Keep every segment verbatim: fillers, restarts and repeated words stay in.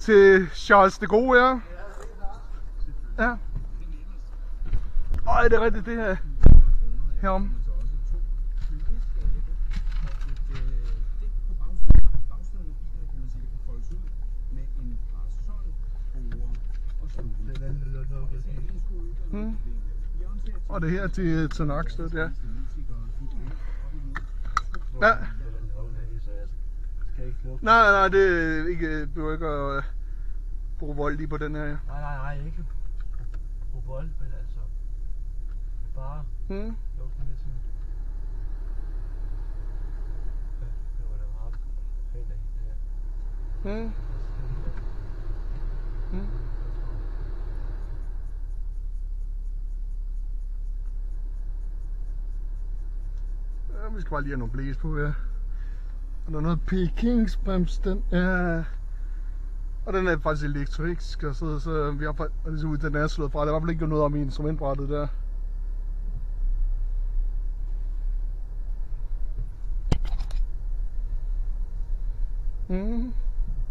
til Charles de Gaulle, ja. Ja. Øj, det er rigtigt, det her. Herom. Hmm. Og det her til, til Nakstød, ja. Ja. Nej, nej, det er ikke, du ikke at uh, bruge vold lige på den her. Nej, nej, nej, ikke bruge vold, men altså, det er bare hmm. lukke med sådan. Ja, det var da meget pænt af hende her. Hmm. Hmm. Ja, vi skal bare lige have nogle blæs på, ja. Og der er noget Pekingsbrems, den er... Og den er faktisk elektrisk, og så, så vi har faktisk ud, den er slået fra. Der var i hvert fald ikke noget om i instrumentbrættet der. Mm.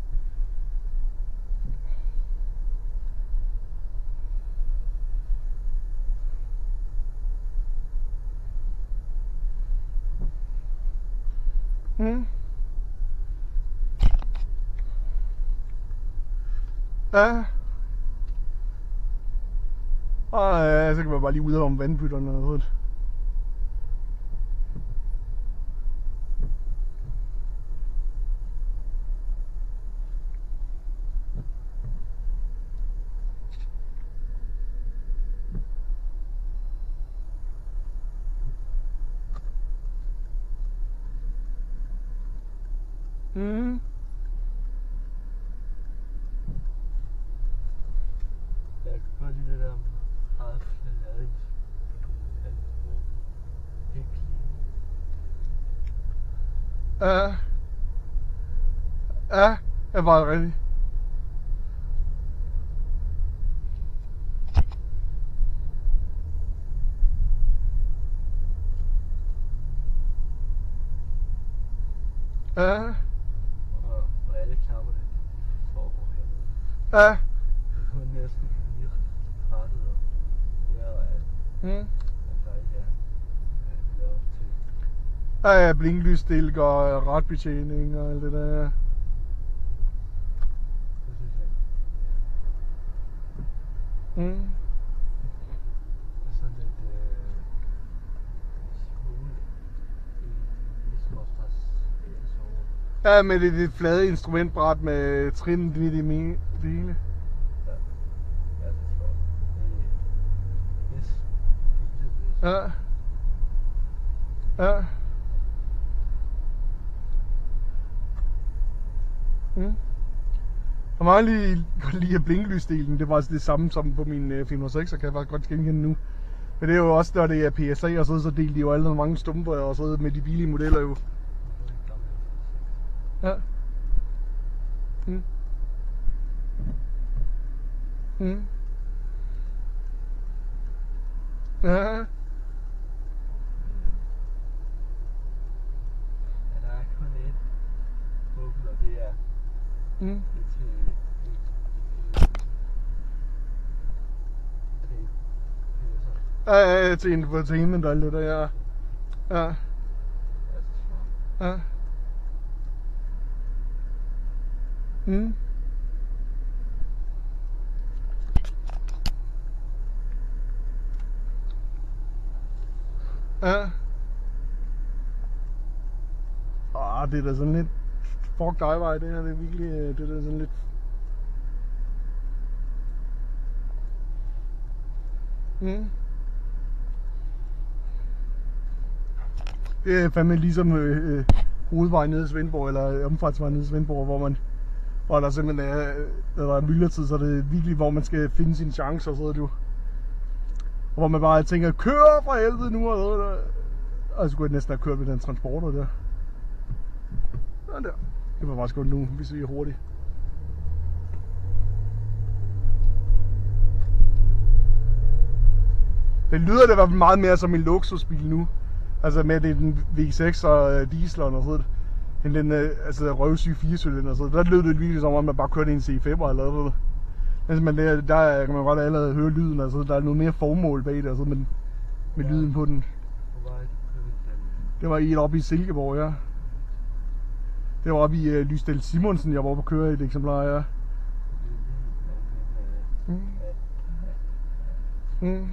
Mm. Ja. Og ja, så kan man bare lige ud om vandbytterne og noget. Mm. Jeg kan godt lide det der meget flade. Helt Ja. Ja, det var rigtigt. Ja. Og alle knapper det foregår hernede. Ja. Det er kun næsten lige rettet og der og alt. Mm. At der ikke er det op til. Ja, ja, blinklysdilk og ratbetjening og alt det der. Det synes jeg. Ja. Mm. Det er sådan lidt øh, smule i småstræs. Ja, med det, det flade instrumentbræt med trin midt i det hele. Ja, ja, det er flot. Det er stilet. Ja. Ja. Mm. Jeg meget lige godt lide at blinklysdelen. Det var altså det samme som på min uh, fire nul seks, så kan jeg faktisk godt genkende nu. Men det er jo også, når det er P S A og så, så delte de jo alle mange stumper og så med de billige modeller jo. Ja. Mm. Mm. Ja. Ja, der er kun et pukkel, og det er Mm. det til Ja, ja, ja, til infotainment og alt det der, ja. Ja. Ja. Mm. Ja. Ah, det er da sådan lidt fuck dig vej, det her, det er virkelig, det er da sådan lidt. Mm. Det er fandme ligesom øh, øh, hovedvejen nede i Svendborg, eller omfartsvejen nede i Svendborg, hvor man, hvor der simpelthen er, der er myldretid, så det er virkelig, hvor man skal finde sine chancer, og så er det jo. Og hvor man bare tænker, kør fra helvede nu, og noget der. Og så kunne jeg næsten have kørt med den transporter der. Sådan der. Det var faktisk godt nu, hvis vi er hurtigt. Det lyder det i hvert fald meget mere som en luksusbil nu. Altså med det den V seks og dieseleren og sådan. end den øh, altså, røvsyge firecylinder. Så der lød det virkelig som om, man bare kørte en C fem'er eller noget. Altså, men der, der kan man godt allerede høre lyden, altså der er noget mere formål bag det, altså, med, med ja. lyden på den. Det var et oppe i Silkeborg, ja. Det var oppe i uh, Lysdal Simonsen, jeg var oppe at køre i et eksemplar, ja. Mm. Mm.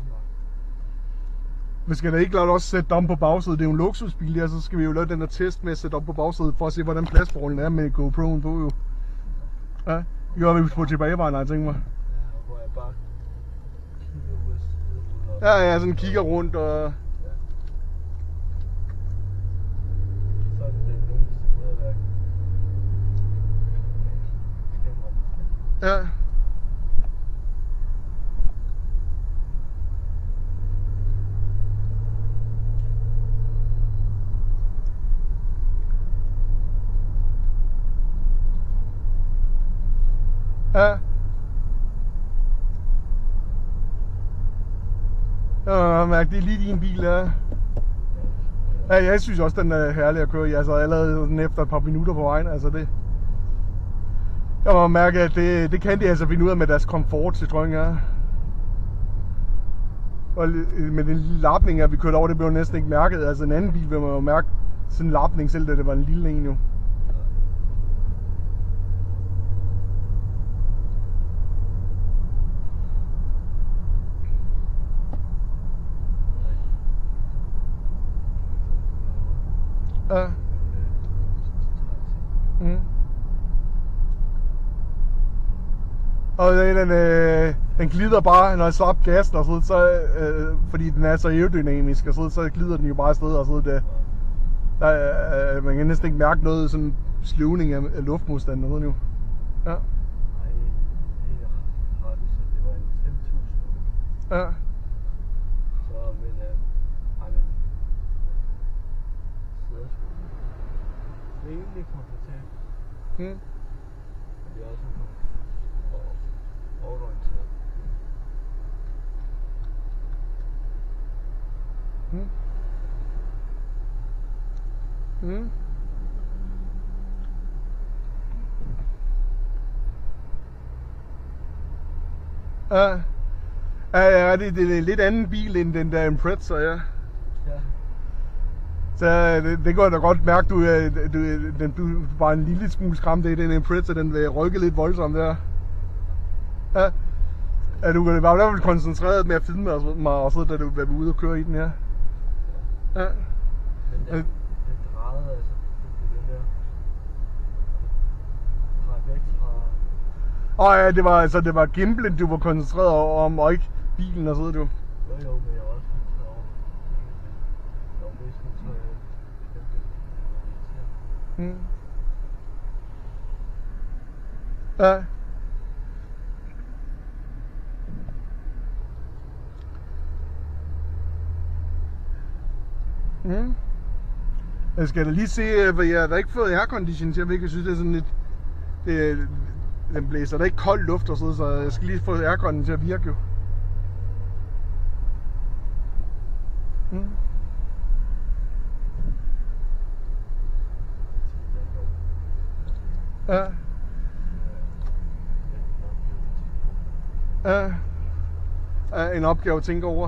Vi skal da ikke lade også sætte dem på bagsædet. Det er jo en luksusbil der, så skal vi jo lave den der test med at sætte dem på bagsædet for at se, hvordan pladsforholdene er med GoPro'en på jo. Ja, det gør vi på tilbagevejen, jeg tænker mig. Ja, hvor jeg bare kigger ud af stedet. Ja, ja, sådan kigger rundt og... Så er det den nemmeste måde at være Ja. Ja. Jeg mærker, det er lige din bil, ja. Ja, jeg synes også, den er herlig at køre i. Altså allerede sådan efter et par minutter på vejen, altså det... Jeg må mærke, at det, det kan de altså finde ud af med deres komfort, Citroën, ja. Og med den lille lapning, at vi kørte over, det blev næsten ikke mærket. Altså en anden bil vil man jo mærke sådan en lapning, selv da det var en lille en jo. Ja. Mm. Og den, øh, den glider bare, når jeg slapper gassen og sådan, så, øh, fordi den er så aerodynamisk og sådan, så glider den jo bare afsted og sådan det. Der, øh, man kan næsten ikke mærke noget sådan sløvning af, af luftmodstand og sådan jo. Ja. Ej, det er ret, så det var en fem tusind. Ja. Så, men, øh, ej, men, sidder sgu rimelig komfortabelt. Mm. Det er også en overorienteret. Mm. Mm. Ja. Ja, ja, det, det er en lidt anden bil end den der Impreza, ja. Ja. Så det, det går da godt mærke, du, du, den, du er bare en lille smule skræmt af den Impreza, den vil rykke lidt voldsomt der. Ja. Ja, du var i hvert fald koncentreret med at filme mig også, da du var ude og køre i den her. Ja. Men den, den drejede altså, den der, fra væk fra... Åh ja, det var altså, det var gimblen, du var koncentreret om, og ikke bilen og sådan du. Jo jo, men jeg var også koncentreret over bilen, men jeg var mest koncentreret over den. Hmm. Ja. Mm. Jeg skal da lige se, for jeg har da ikke fået aircondition til, hvilket jeg synes, det er sådan lidt... Det, den blæser der ikke kold luft og sådan, så jeg skal lige få airconen til at virke jo. Mm. Ja. Ja. Ja, en opgave at tænke over.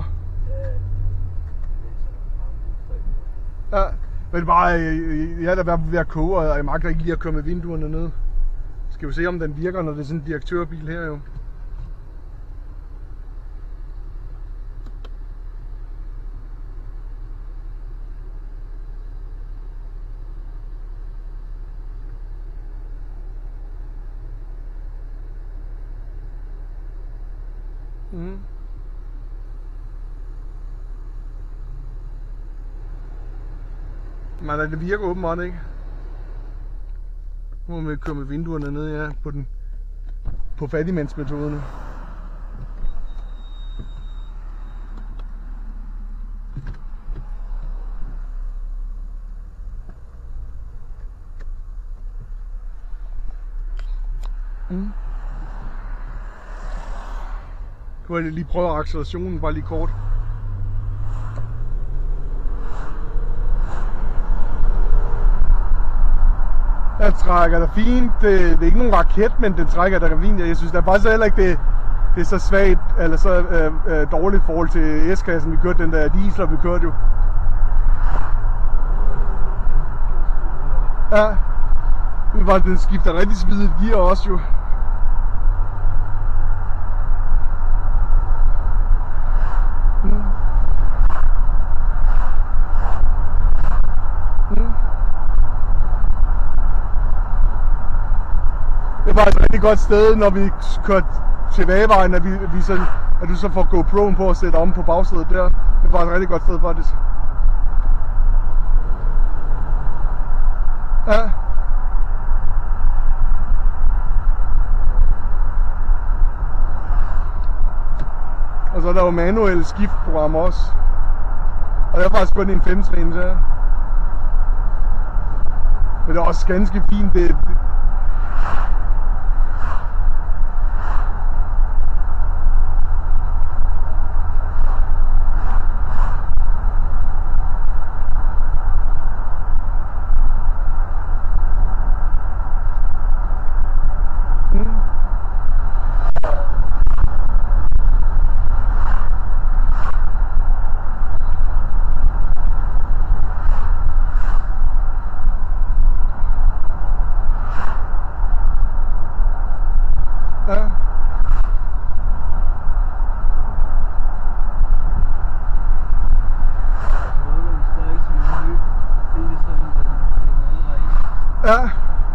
Ja, men bare, jeg er da ved at koge, og jeg magter ikke lige at køre med vinduerne ned. Skal vi se, om den virker, når det er sådan en direktørbil her jo. Mm. Men det virker åbenbart ikke. Nu må vi køre med vinduerne ned, ja, på den på fattigmandsmetoderne. Mm. Kan jeg lige prøve accelerationen bare lige kort. Den trækker da fint. Det, det er ikke nogen raket, men den trækker da fint. Jeg synes da bare så heller ikke, det, det er så svagt, eller så øh, øh, dårligt i forhold til S-klassen. Vi kørte den der diesel, vi kørte jo. Ja. Det var, den skifter rigtig smidigt gear også jo. Mm. Mm. Det var et rigtig godt sted, når vi kørte tilbagevejen, at, vi, vi sådan, at du så får GoPro'en på at sætte om på bagsædet der. Det var et rigtig godt sted faktisk. Ja. Og så er der jo manuel skiftprogram også. Og det er faktisk kun en fem-trin så. Men det er også ganske fint. Det, ja.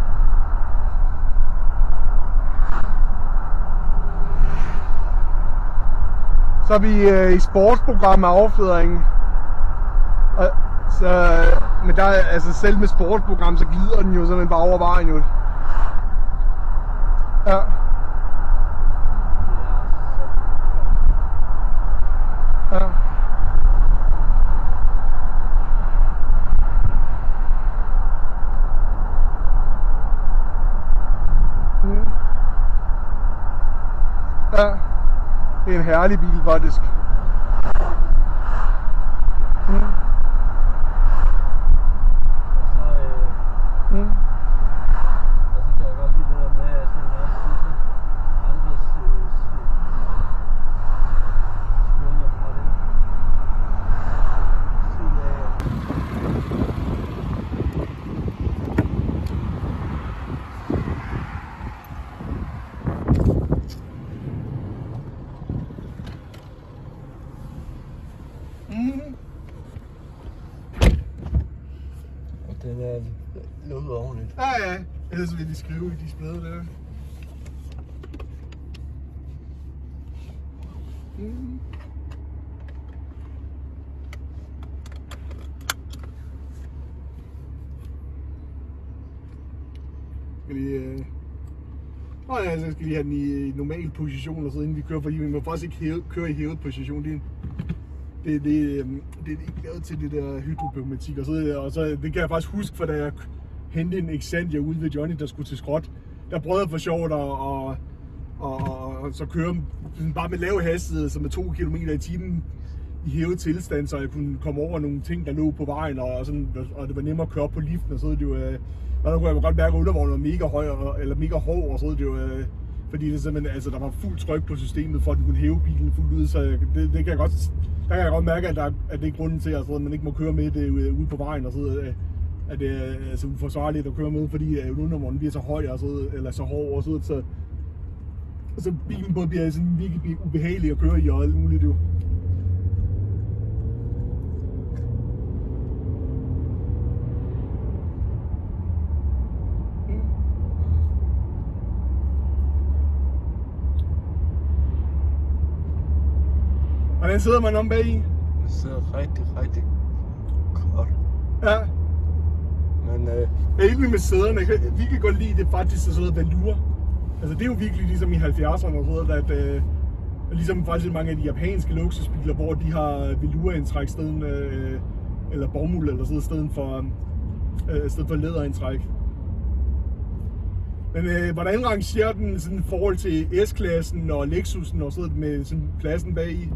Så er vi øh, i sportsprogram af affjedringen. Og så, men der er, altså selv med sportsprogram, så glider den jo simpelthen bare over vejen jo. Ja. Ja. Mm. Ja. Det er en herlig bil faktisk. Mm. Og så, øh, Mm. og så kan jeg godt lide det der med, at den også ligesom andres øh, småler fra den side af. Mm. Og den er lukket ordentligt. Ja, ja. Ellers vil de skrive i displayet der. Mm. Skal lige... Øh... Nå ja, så skal lige have den i normal position, og så inden vi kører, fordi vi må faktisk ikke hæve, køre i hævet position. Det er, det, det, det, det er ikke lavet til det der hydropneumatik og så, og så det kan jeg faktisk huske, for da jeg hentede en Xantia ude ved Johnny, der skulle til skrot, der prøvede jeg for sjovt at og, og, og, så køre bare med lav hastighed, så med to kilometer i timen i hævet tilstand, så jeg kunne komme over nogle ting, der lå på vejen, og, sådan, og det var nemmere at køre op på liften, og så det jo, øh, og der kunne jeg godt mærke, at undervognen var mega høj, eller mega hård, og så det jo, øh, fordi det simpelthen, altså, der var fuld tryk på systemet, for at den kunne hæve bilen fuldt ud, så det, det kan jeg godt, der kan jeg godt mærke, at, der, at det er grunden til, at man ikke må køre med det ude på vejen, og så at det er altså uforsvarligt at køre med, fordi undervognen bliver så høj, og så, eller så hård, og så, så, så bilen både bliver sådan virkelig ubehagelig at køre i, og alt muligt jo. Hvordan sidder man om bag i? Det sidder rigtig, rigtig godt. Ja. Men øh... jeg er ikke med sæderne. Jeg kan virkelig godt lide det faktisk at sidde velure. Altså det er jo virkelig ligesom i halvfjerdserne og sådan noget, at øh, ligesom faktisk mange af de japanske luksusbiler, hvor de har velureindtræk stedet, øh, eller bomuld eller sådan stedet for, øh, stedet for læderindtræk. Men øh, hvordan rangerer den sådan i forhold til S-klassen og Lexusen og sådan med sådan pladsen bag i?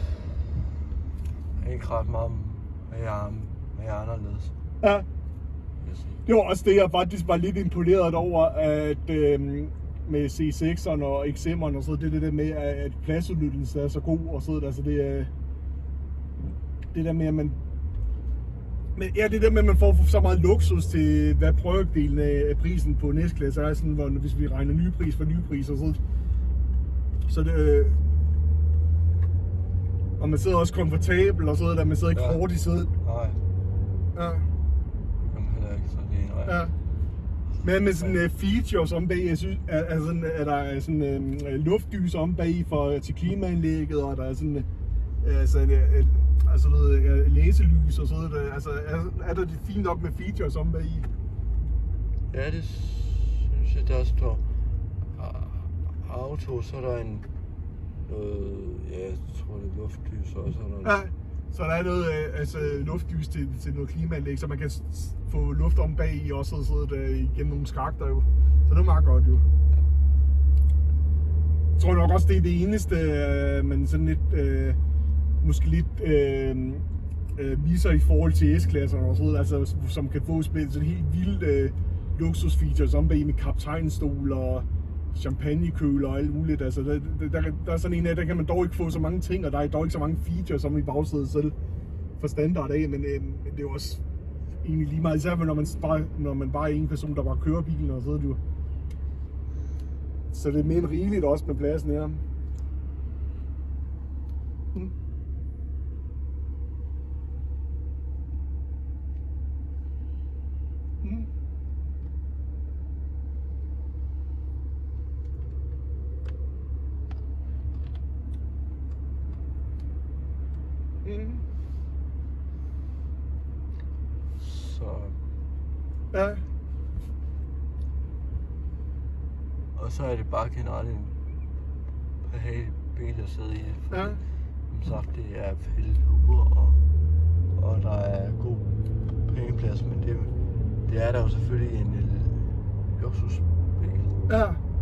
Ikke ret meget mere, mere anderledes. Ja. sige. Det var også det, jeg faktisk var lidt imponeret over, at øh, med C seks'eren og X M'eren og så det, det der med, at pladsudnyttelsen er så god og sådan, altså det er det der med, at man men ja, det der med, at man får så meget luksus til, hvad brøkdelen af prisen på næstklasse er, sådan, hvor, hvis vi regner nye pris for nye pris og sådan. Så det, øh, og man sidder også komfortabel og sådan der, man sidder ikke Ja. hårdt i sædet. Nej, Ja. det kan man heller ikke, så det er en Ja. Men med sådan uh, features om bag, jeg synes, er, er, sådan, er der sådan uh, luftdys om bag for, til klimaanlægget, og der er sådan uh, altså, uh, altså noget uh, læselys og sådan noget. Altså, er, er der det fint nok med features om bag i? Ja, det synes jeg, der står uh, auto, så er der en noget, ja, jeg tror det er luftlys og sådan noget. Ja, så der er noget uh, altså, luftdys til, til noget klimaanlæg, så man kan s- få luft om bag i også og sådan der igennem nogle skakter jo. Så det er meget godt jo. Jeg tror nok også, det er det eneste, øh, man sådan lidt, øh, måske lidt øh, øh, misser i forhold til S-klasserne og sådan noget, altså som kan få spillet sådan helt vildt øh, luksusfeatures om bag med kaptajnstol og champagnekøler og alt muligt. Altså der, der, der, der er sådan en af, der kan man dog ikke få så mange ting, og der er dog ikke så mange features som i bagsædet selv for standard af, men, øh, men det er jo også egentlig lige meget, især når man bare, når man bare er en person, der bare kører bilen og sådan jo. Så det er mere end rigeligt også med pladsen her. Mm. Mm. Mm. Så, Ja. og så er det bare generelt en behagelig bil at sidde i. Fordi, Ja. som sagt, det er fældet huer, og, og der er god pengeplads, men det, det er der jo selvfølgelig en lille luksusbil. Ja.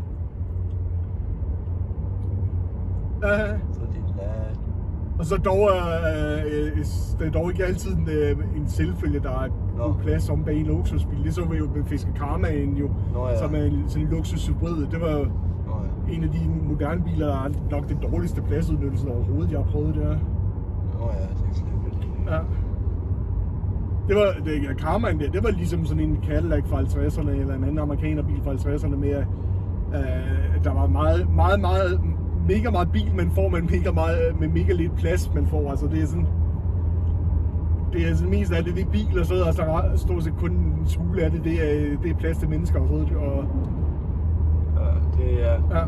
Ja. Fordi den er, Og så dog er øh, det er dog ikke altid en, øh, en selvfølge, der er Nå. god plads om bag en luksusbil. Det så vi jo med Fisker Karmaen jo, Nå ja. som er en, sådan en luksushybrid. Det var jo Nå ja. en af de moderne biler, der er nok den dårligste pladsudnyttelse overhovedet, jeg har prøvet det her. Nå ja, det er slet ikke. Ja. Det var, det, ja, Karmaen der, det var ligesom sådan en Cadillac fra halvtredserne, eller en anden amerikanerbil fra halvtredserne med, øh, der var meget, meget, meget, mega meget bil, man får, men mega meget, med mega lidt plads, man får. Altså det er sådan, det er sådan mest af det, det er bil, og så er der stort set kun en smule af det, det er, det er plads til mennesker og sådan noget. Og, Ja, det er, ja.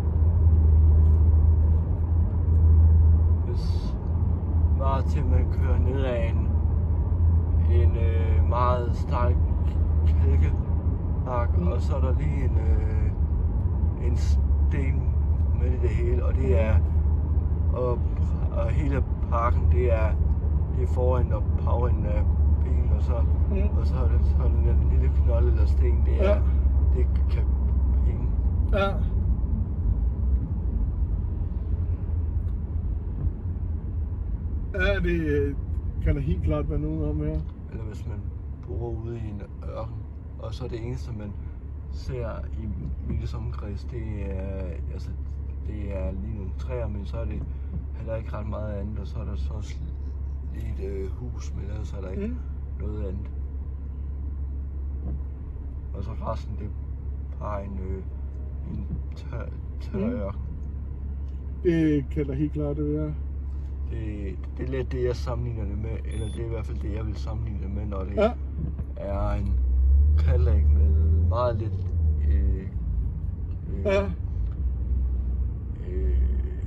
hvis bare til man kører ned ad en, en øh, meget stejl kælkebakke, Mm. og så er der lige en, øh, en sten med i det hele, og det er, og, og hele parken, det er, det er foran og bagenden af bilen, og så, Mm. og så er det sådan en lille knold eller sten, det er, Ja. det er kabinen. Ja. Ja, det øh, kan der helt klart være noget om her. Eller hvis man bor ude i en ørken, og så det eneste, man ser i Miles omkreds, det er, altså, det er lige nogle træer, men så er det heller ikke ret meget andet, og så er der så også lige et øh, hus, men ellers er der ikke Mm. mm. noget andet. Og så resten, det er bare en, øh, en tør, tør Mm. ørken. Det kan der helt klart det være. Det, det er lidt det, jeg sammenligner det med, eller det er i hvert fald det, jeg vil sammenligne det med, når det Ja. er en Cadillac med meget lidt øh, øh, Ja. øh,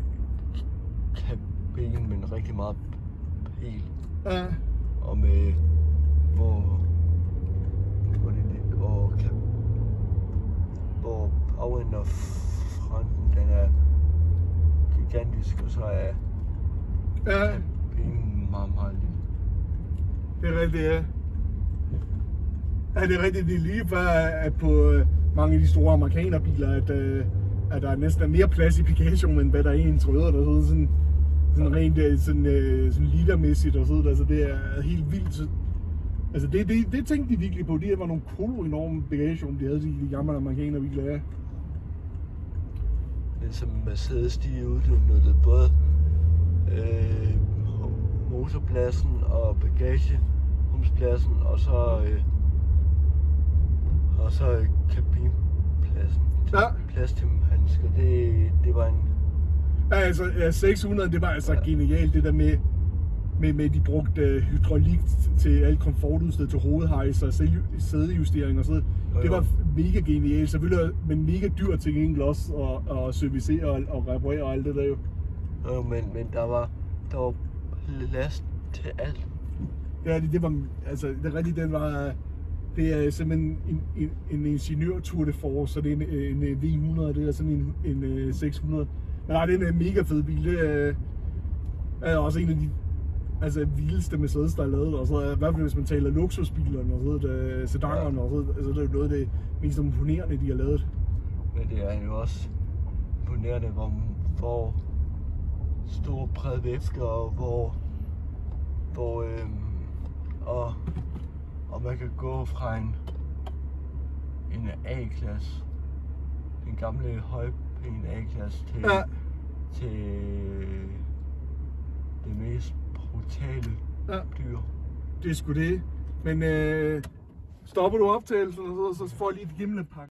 kabine, men rigtig meget pil, Ja. og med hvor hvor det lidt, hvor kan, hvor bagenden og fronten, den er gigantisk, og så er Ja. kabinen meget, meget lille. Det er rigtigt, ja. Ja, det er rigtigt. Det er lige før, at på øh, mange af de store amerikanerbiler, at, øh, at der næsten er mere plads i Picasso, end hvad der er i en Toyota, der sidder sådan, sådan rent øh, sådan, øh, sådan litermæssigt og sådan. Altså det er helt vildt. Altså det, det, det tænkte de virkelig på. Det var nogle kolo enorme bagagerum, de havde, de, de gamle amerikanere virkelig af. Men som Mercedes, de udnyttede både øh, motorpladsen og bagagerumspladsen, og så øh, og så øh, kabinpladsen. Ja. Plads til handsker. Det, det var en... Ja, altså ja, seks hundrede, det var altså ja. Genialt, det der med, med, med de brugte øh, hydraulik til alt komfortudstyr, til hovedhejser, sædejustering og sådan noget. Det var mega genialt, selvfølgelig, men mega dyrt til gengæld også at, at servicere og, og reparere og alt det der jo. Jo, men, men der var, der var plads til alt. Ja, det, det var, altså det er rigtigt, den var, det er simpelthen en, en, en ingeniør-tour de force, så det er en, en V hundrede, det er sådan en, en, en seks hundrede. Men nej, det er en mega fed bil, det er, er også en af de altså, vildeste Mercedes, der er lavet, og så i hvert fald hvis man taler luksusbilerne og så det, sedanerne og så, altså, det er jo noget af det mest imponerende, de har lavet. Men det er jo også imponerende, hvor, hvor stor bred vifte og hvor, hvor øhm, og, og man kan gå fra en, en A-klasse, den gamle højpæne A-klasse til, ja. til det mest brutale ja. dyr. Det er sgu det. Men øh, stopper du optagelsen, og så får jeg lige et gimlepakke.